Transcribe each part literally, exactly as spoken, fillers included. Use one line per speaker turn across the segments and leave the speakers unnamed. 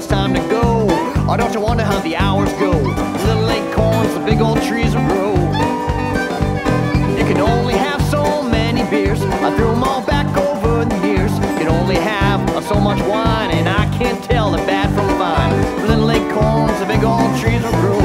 time to go? Or don't you wonder how the hours go? Little acorns, the big old trees will grow. You can only have so many beers. I threw them all back over the years. You can only have uh, so much wine, and I can't tell the bad from fine. Little acorns, the big old trees will grow.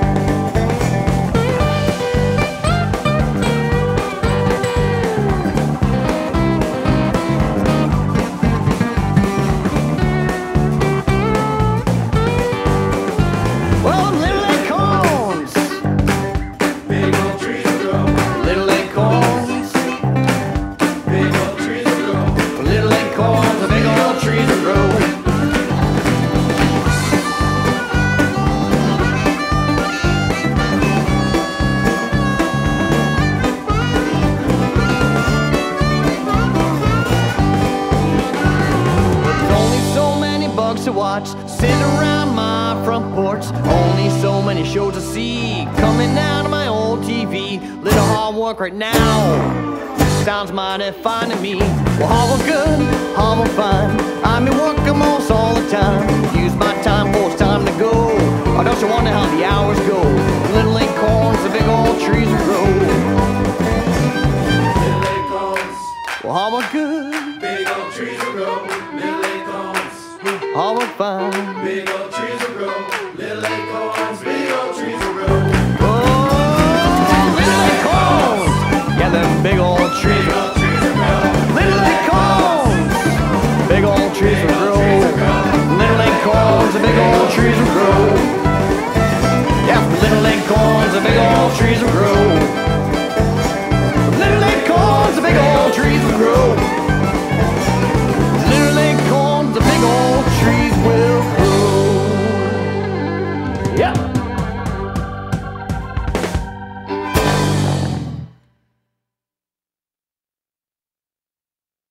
To watch, sitting around my front porch. Only so many shows to see coming out of my old T V. Little hard work right now sounds mighty fine to me. Well, all good, all fine. I'm at work almost all the time. Use my time for it's time to go. Or don't you wonder how the hours go? Little acorns, the big old trees will grow.
Little acorns,
well, all good,
big old trees will grow. Little acorns,
all but fine.
big old trees will grow. Little acorns, big old trees will grow.
Oh, little acorns, yeah, them big old trees will grow. Little acorns, big old trees will grow. Little acorns, the big old trees will grow. Yeah, little acorns, the big old trees will grow.